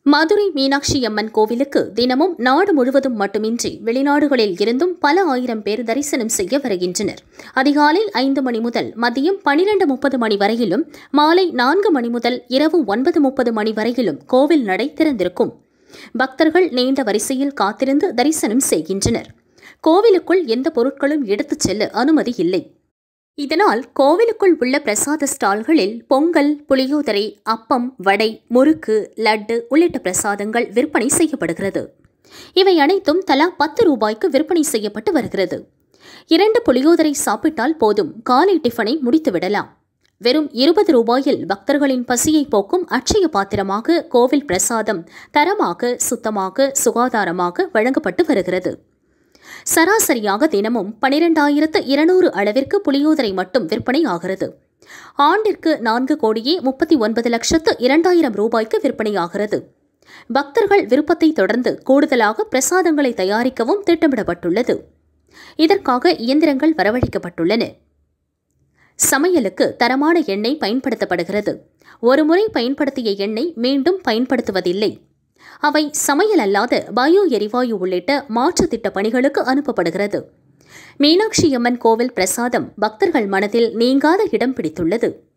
மதுரை மீனாட்சி அம்மன் கோவிலுக்கு தினமும் நாடு முழுவதும் மட்டுமின்றி வெளிநாடுகளில் இருந்தும் பல ஆயிரம் பேர் தரிசனம் செய்ய வருகின்றனர். அதிகாலை 5 மணி முதல் மதியம் 12:30 மணி வரையிலும், மாலை 4 மணி முதல் இரவு 9:30 மணி வரையிலும் கோவில் நடை திறந்திருக்கும். பக்தர்கள் நீண்ட வரிசையில் காத்திருந்து தரிசனம் செய்கின்றனர். கோவிலுக்குள் எந்த பொருட்களும் எடுத்துச் செல்ல அனுமதி இல்லை. இதனால் கோவிலுக்குள் உள்ள பிரசாத ஸ்டால்களில் பொங்கல், புளியோதரை, அப்பம், வடை, முறுக்கு, லட்டு உள்ளிட்ட பிரசாதங்கள் விற்பனை செய்யப்படுகிறது. இவை அனைத்தும் தலா 10 ரூபாய்க்கு விற்பனை செய்யப்பட்டு வருகிறது. 2 புளியோதரை சாப்பிட்டால் போதும், காலை டிஃபனை முடித்துவிடலாம். வெறும் 20 ரூபாயில் பக்தர்களின் பசியை போக்கும் அட்சய பாத்திரமாக கோவில் பிரசாதம் தரமாக, சுத்தமாக, சுகாதாரமாக வழங்கப்பட்டு வருகிறது. சராசரியாக தினமும் 12,200 அளவிற்கு புளியோதரை மட்டும் விற்பனை ஆகிறது. ஆண்டிற்கு 4,39,02,000 ரூபாய்க்கு விற்பனையாகிறது. பக்தர்கள் விருப்பத்தை தொடர்ந்து கூடுதலாக பிரசாதங்களை தயாரிக்கவும் திட்டமிடப்பட்டுள்ளது. இதற்காக இயந்திரங்கள் வரவழைக்கப்பட்டுள்ளன. சமையலுக்கு தரமான எண்ணெய் பயன்படுத்தப்படுகிறது. ஒருமுறை பயன்படுத்திய எண்ணெய் மீண்டும் பயன்படுத்துவதில்லை. அவை சமையல் அல்லாத பயோ எரிவாயு உள்ளிட்ட மாற்று திட்ட பணிகளுக்கு அனுப்பப்படுகிறது. மீனாட்சி அம்மன் கோவில் பிரசாதம் பக்தர்கள் மனதில் நீங்காத இடம் பிடித்துள்ளது.